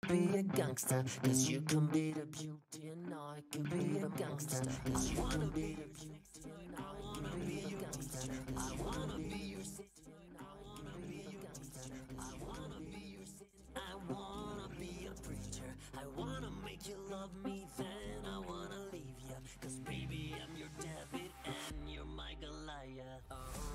be a gangster, cause you can be the beauty and I can be a gangster, cause you can be the beauty and I can be a gangster. I wanna be your city and I wanna be a gangster. I wanna be your city, I wanna be a preacher. I wanna make you love me, then I wanna leave you, cause baby I'm your David and you're my Goliath.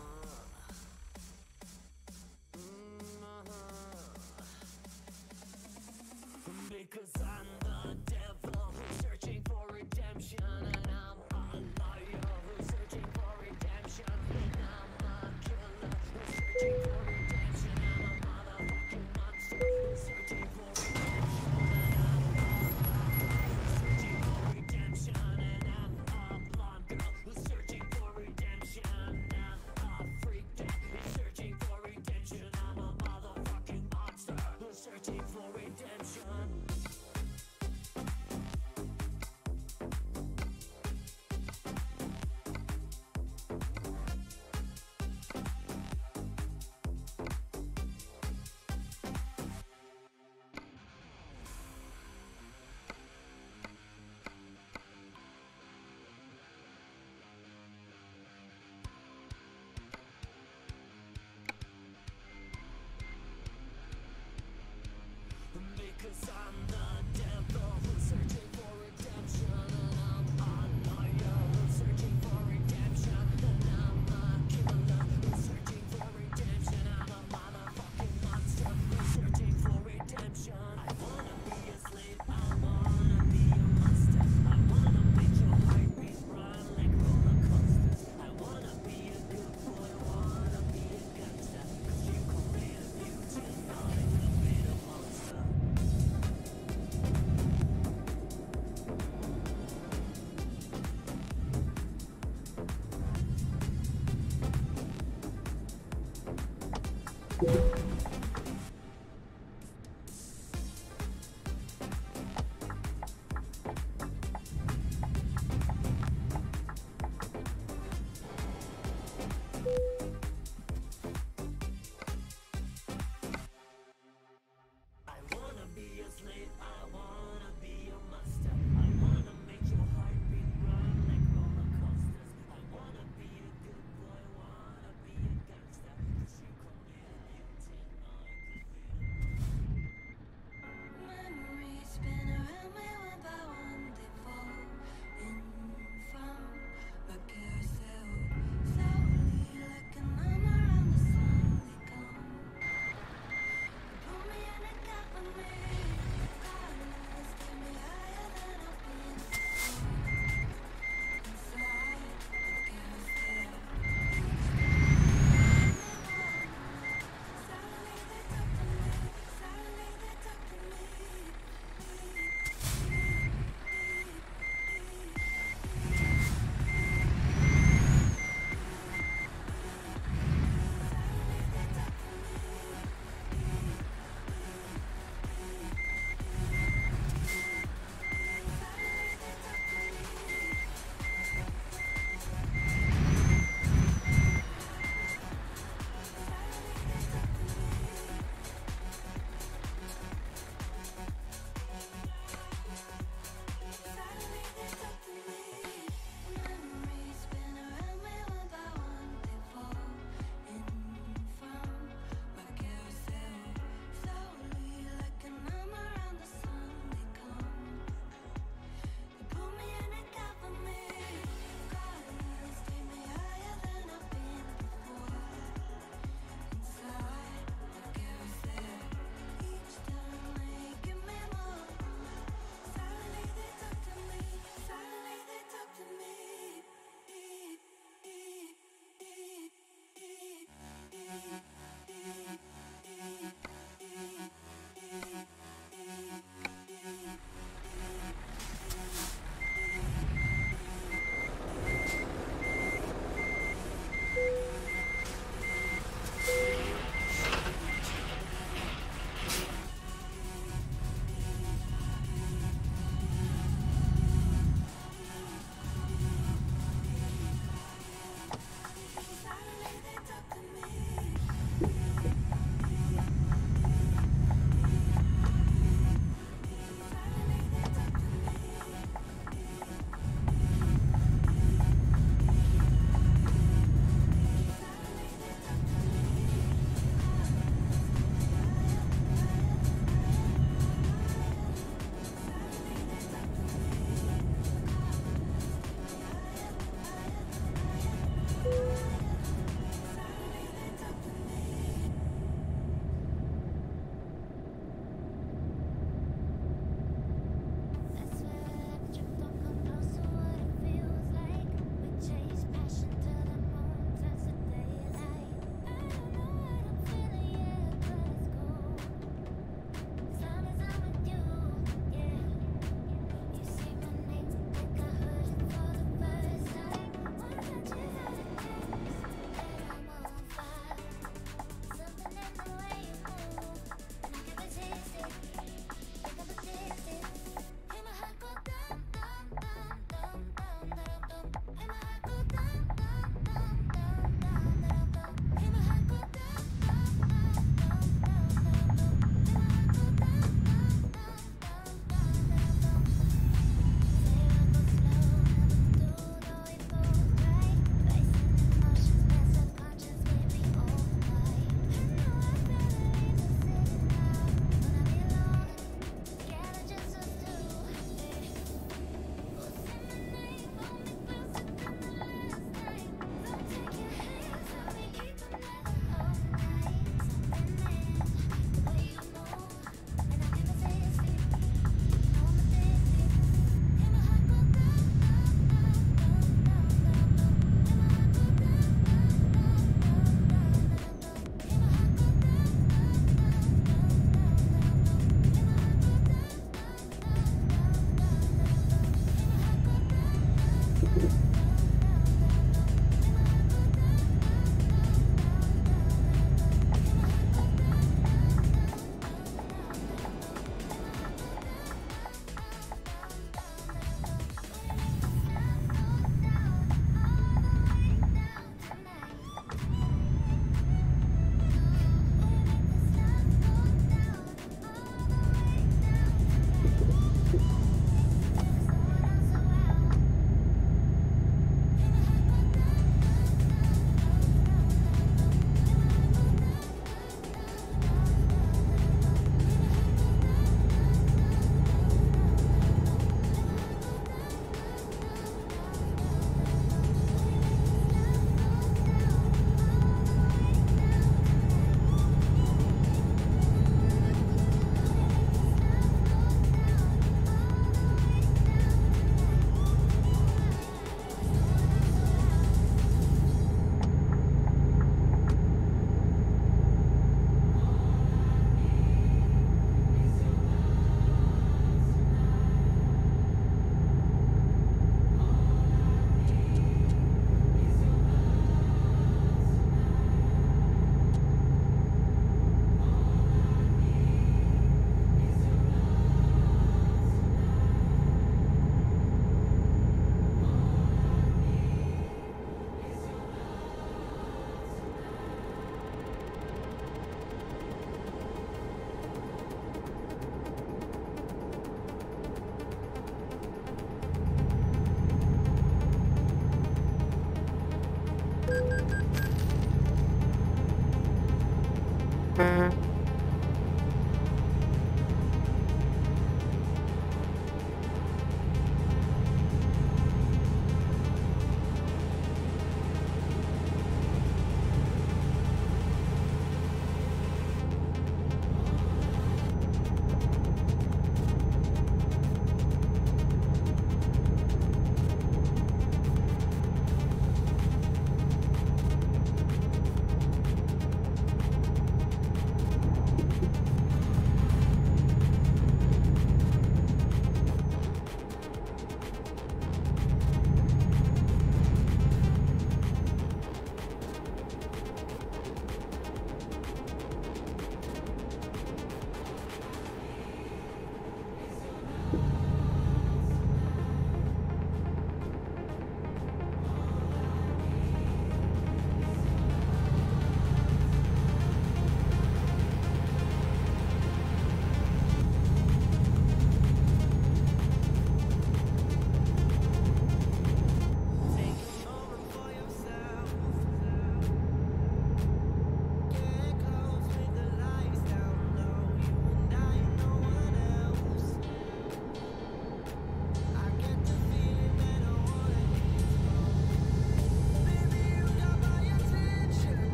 Because I'm the devil who's searching for redemption, and I'm a liar who's searching for redemption, and I'm a killer who's searching for redemption. I'm a motherfucking monster who's searching for redemption, and I'm searching for redemption, and I'm a blonde girl who's searching for redemption. I'm a freak that is searching for redemption. I'm a motherfucking monster who's searching for redemption. Because I'm the devil who's searching for redemption, and I'm a liar who's searching for redemption, and I'm a killer who's searching for redemption. I'm a motherfucking monster who's searching for redemption. I wanna be a slave, I wanna be a monster. I wanna make your heartbeat run like roller coasters. I wanna be a good boy, wanna be a gangster, cause you can be a beauty and I can be the monster. I wanna be a slave, I wanna be a master. I wanna make your heartbeat run like roller coasters. I wanna be a good boy, wanna be a gangster, cause you call me a beauty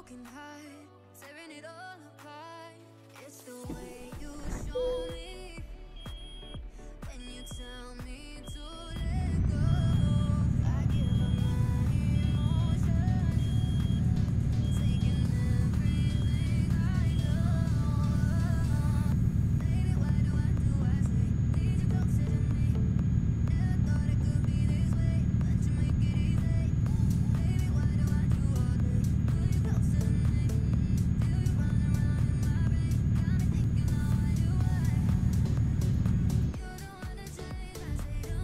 broken heart, tearing it all apart. It's the way you show me when you tell me to let go. I give up my emotions, taking everything I know. Baby, why do I say need you closer to me? Never thought it could be this way, but you make it easy. Baby, why do all this? Pull you closer to me, feel you run around in my brain. Got me thinking, now why do I? You don't wanna change, I say to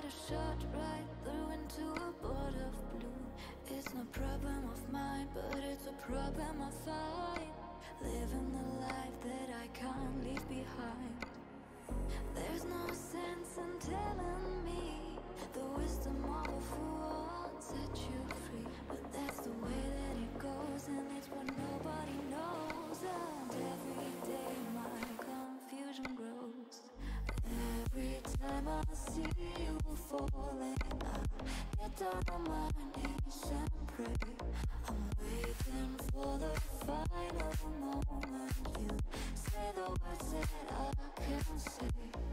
a shot right through into a bolt of blue. It's no problem of mine, but it's a problem I find. Living the life that I can't leave behind. There's no sense in telling me the wisdom of a fool won't set you free. But that's the way that it goes, and it's what nobody knows. And every day my confusion grows. Every time I see you falling, I get down on my knees and pray. I'm waiting for the final moment. You say the words that I can't say.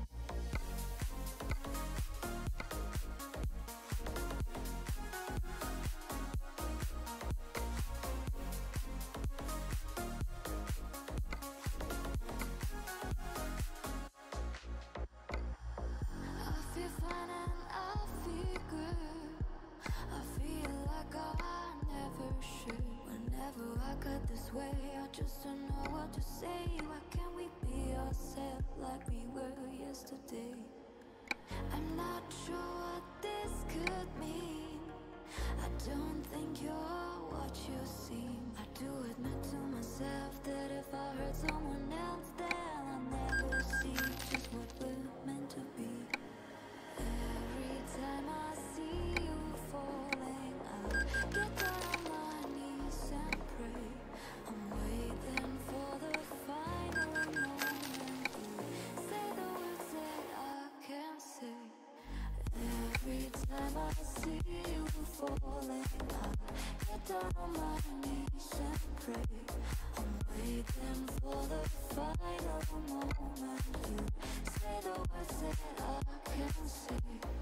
I feel fine and I feel good. I feel like I never should. Whenever I got this way, I just don't know what to say. Why can't we be ourselves like we were yesterday? I'm not sure what this could mean. I don't think you're what you seem. I do admit to myself that if I hurt someone else, then I'll never see just what we're meant to be. Every time I see you falling, I get down on my knees and pray. I'm waiting for the final moment. You say the words that I can't say. Every time I see you falling, I get down on my knees and pray. I'm waiting for the final moment. You say the words that I can't say.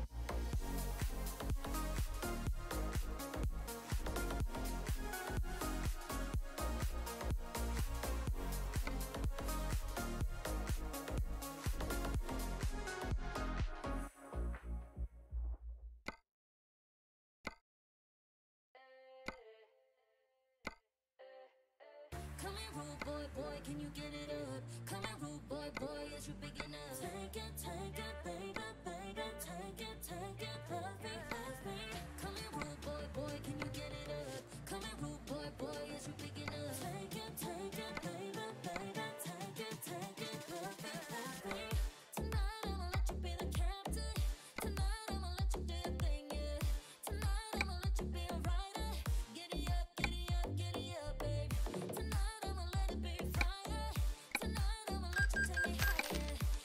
Come here, rude boy, boy, can you get it up? Come here, rude boy, boy, is you big enough? Take it, baby, baby, take it, love me. Come here, rude boy, boy, can you get it up? Come here, rude boy, boy, is you big enough? Take it, baby, baby, take it, love me. Tonight I'ma let you be the captain. Tonight I'ma let you do your thing, yeah. Tonight I'ma let you be a rider. Giddy up, baby. Tonight I'ma let it be Friday. Tonight I'ma let you take me higher.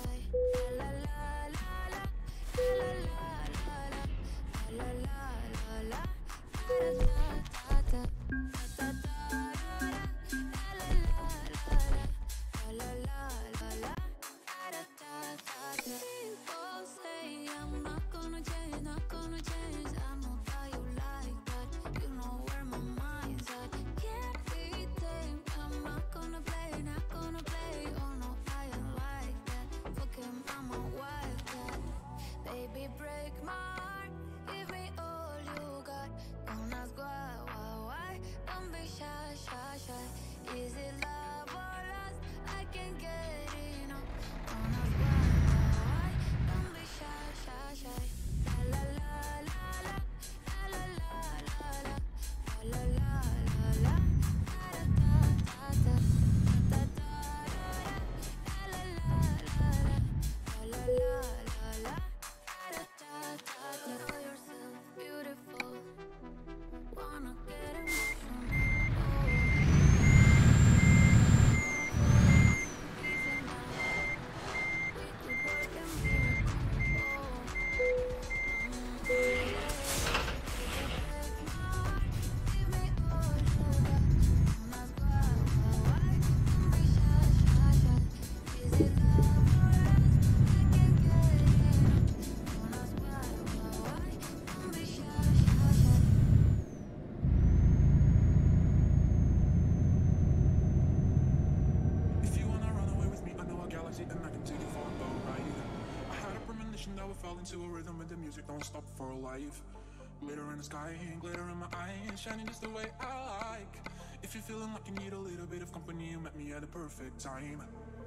Into a rhythm with the music don't stop for life. Glitter in the sky, glitter in my eyes, shining just the way I like. If you're feeling like you need a little bit of company, you met me at the perfect time.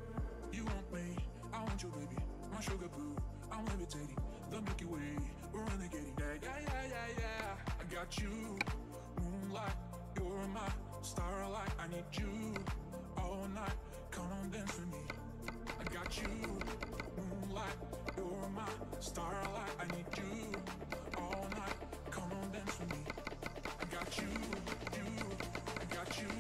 You want me, I want you, baby. My sugar boo, I'm levitating. The Milky Way, we're renegading. Yeah. I got you, moonlight, you're my starlight. I need you all night. Come on, dance with me. I got you, moonlight, you're my starlight. I need you all night. Come on, dance with me. I got you, I got you,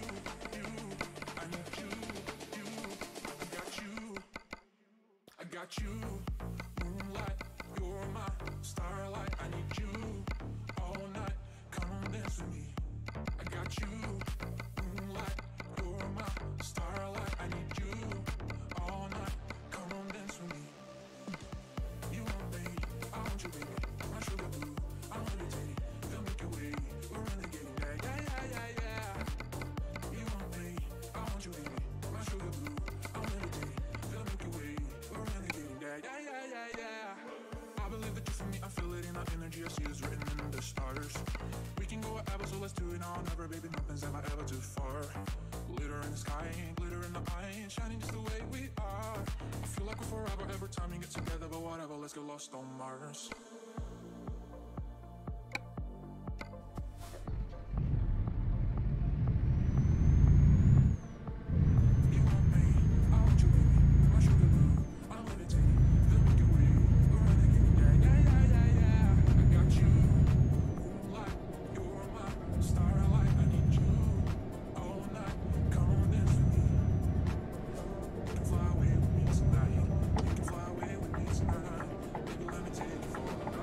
I need you, I got you, I got you, moonlight, you're my starlight. I need you all night. Come on, dance with me. I got you, moonlight, you're my starlight. I need you all night. Come on, dance with me. You want me, I want you, baby. My sugar boo, I'm levitating. The Milky Way, we're renegading. Yeah. You want me, I want you, baby. My sugar boo, I'm levitating. The Milky Way, we're renegading. Yeah. I believe that you for me, I feel it in our energy. I see it's written in the stars. We can go wherever, so let's do it now. Never, baby, nothing's ever too far. Glitter in the sky, glitter in the eye, shining just the way we are. I feel like we're forever every time we get together, but whatever, let's get lost on Mars. You want me, I want you, baby. My sugar boo, I'm levitating. The Milky Way, we're renegading. Yeah. I got you, moonlight, you're my starlight. I need you all night. Come on, dance with me. You can fly away with me tonight. You can fly away with me tonight. Baby, let me take you for a ride.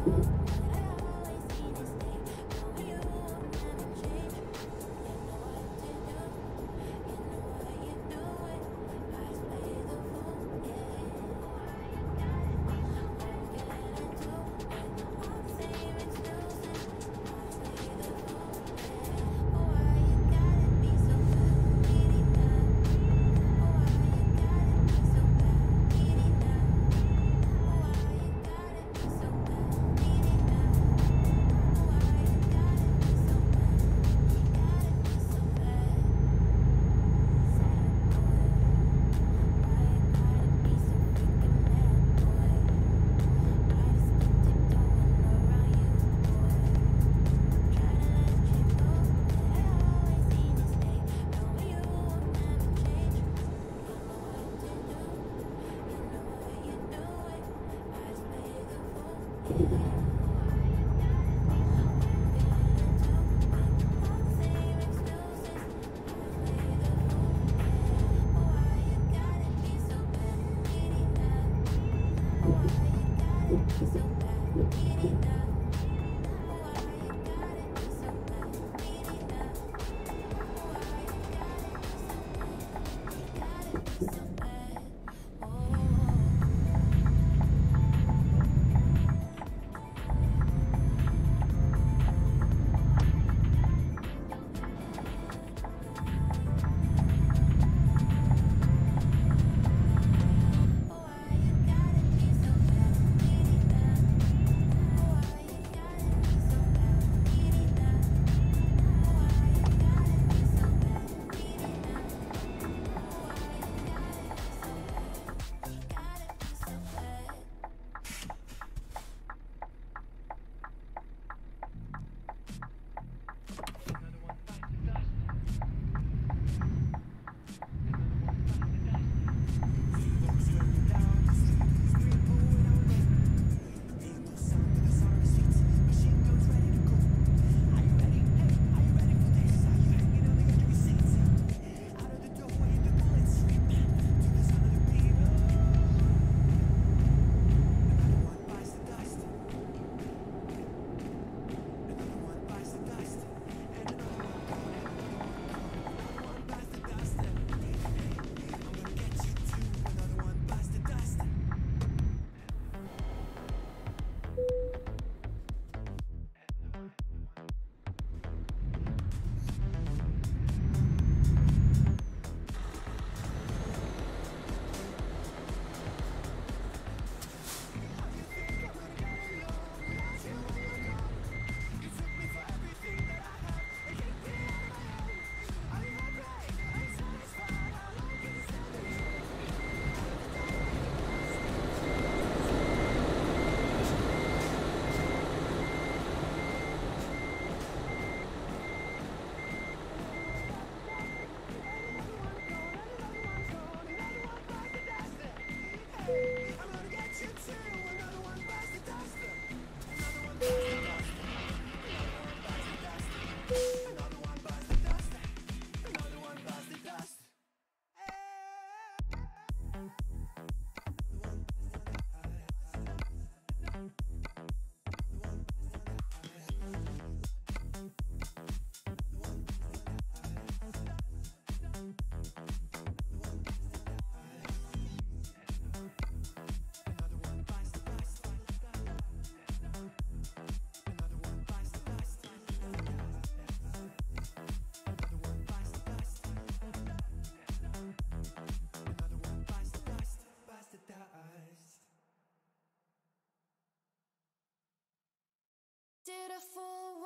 Did a full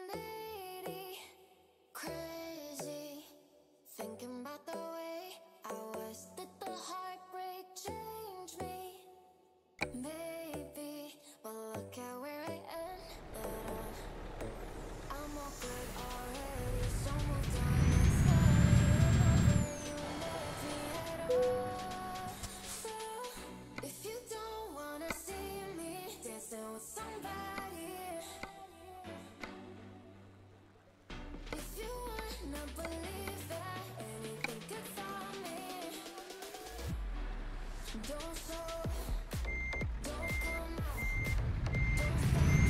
180, crazy, thinking about the way I was. Did the heartbreak change me? Maybe, but look at where I ended up. I'm all good already, so moved on and sorry about where you left me at all. So, if you don't wanna see me dancing with somebody, if you wanna believe that anything could stop me, don't show, don't come out, don't stop.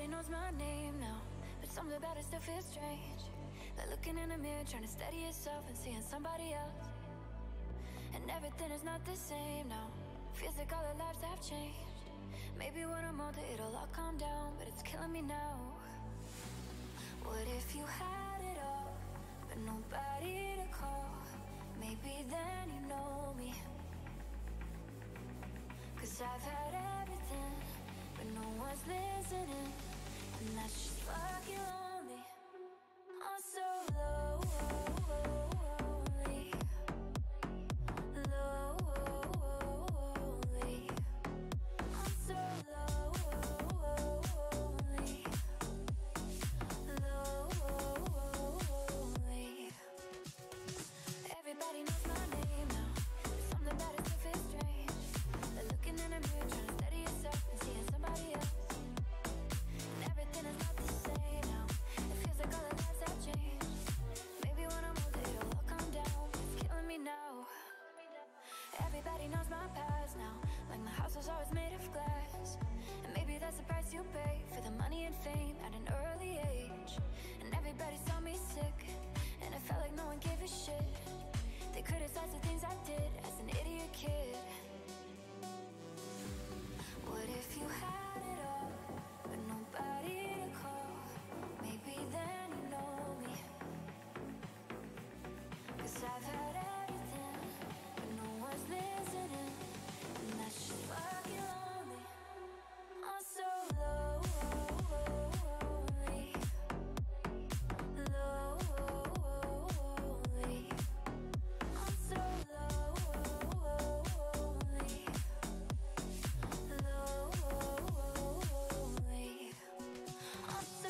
Everybody knows my name now, but something about it still feels strange. Like looking in the mirror, trying to steady yourself and seeing somebody else. And everything is not the same now. Feels like all our lives have changed. Maybe when I'm older it'll all calm down, but it's killing me now. What if you had it all, but nobody to call? Maybe then you know me. Cause I've had everything, but no one's listening. And that's just fucking lonely. I'm so lonely. Lonely. I'm so lonely. Lonely. Everybody knows my name now. Something about it still feels strange. Like looking in a mirror, trying to steady yourself and seeing somebody else. And everything is not the same now. It feels like all our lives have changed. Maybe when I'm older it'll all calm down, but it's killing me now. Everybody knows my past now. Like my house was always made of glass. And maybe that's the price you pay for the money and fame at an early age. And everybody saw me sick, and it felt like no one gave a shit. They criticized the things I did as an idiot kid. What if you had it all, but nobody to call? Maybe then you know me. Cause I've had everything, but no one's listening. And that's just fucking lonely. I'm so lonely. Lonely. I'm so lonely. Lonely. I'm so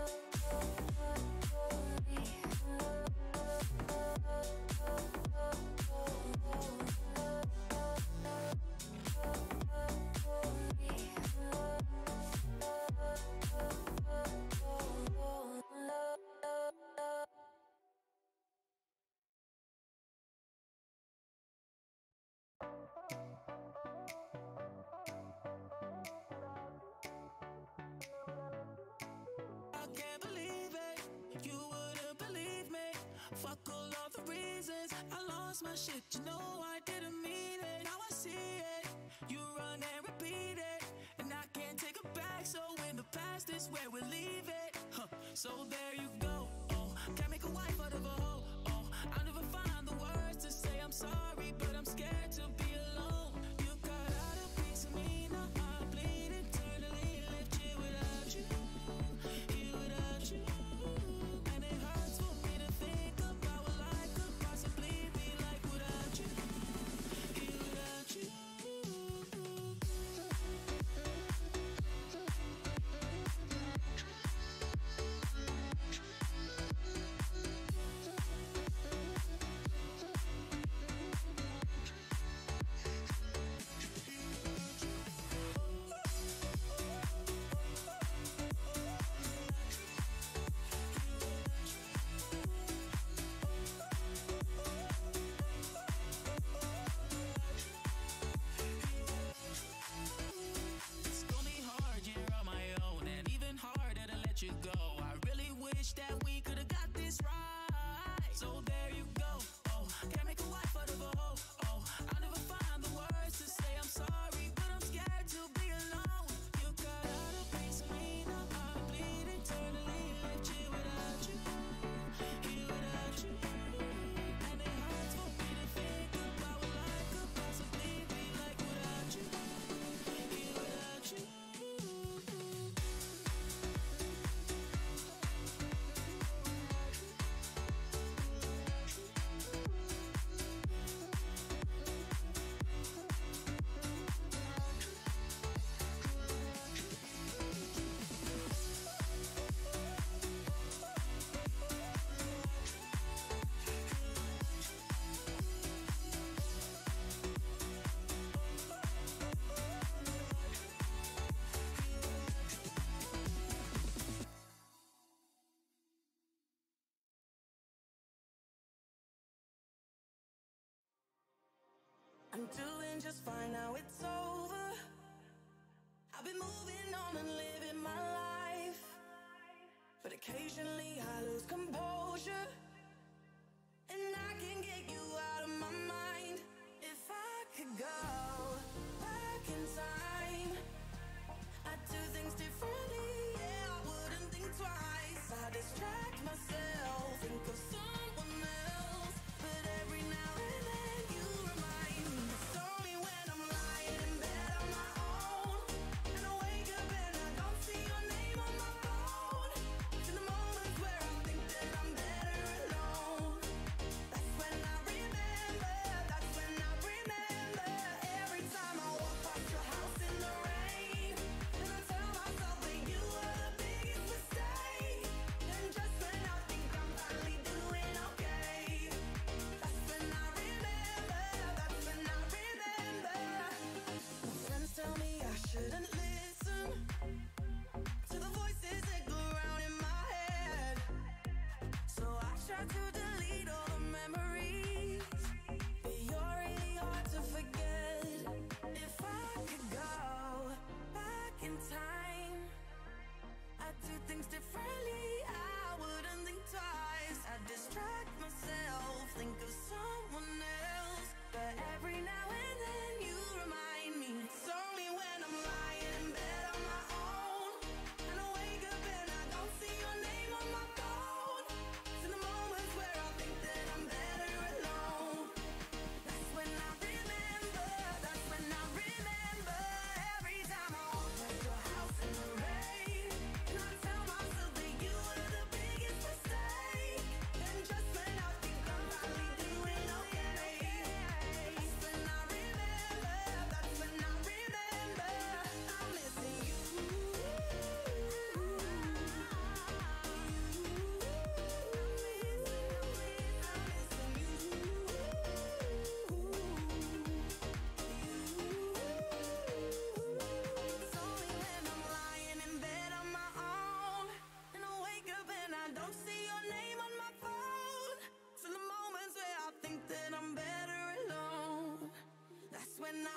I can't believe it. You wouldn't believe me. Fuck all of the reasons I lost my shit. You know I didn't mean it. Now I see it. You run and repeat it, and I can't take it back. So in the past is where we leave it. So there you go. Oh, can't make a wife out of a hoe. Oh, I'll never find the words to say I'm sorry, but I'm scared to be alone. You cut out a piece of me, now I bleed internally. Lived here without you, here without you. And it hurts for me to think about what life could possibly be like without you, here without you. It's gonna be hard, you're on my own, and even harder to let you go. I really wish that we could've got this right. So there you go. Oh, can't make a wife out of a hoe. Oh, I'll never find the words to say I'm sorry, but I'm scared to be alone. You cut out a piece of me, now I bleed internally. Lived here without you, here without you. And it hurts for me to think about what life could possibly be like without you, here without you. I'm doing just fine now, it's over. I've been moving on and living my life.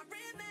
my rhythm.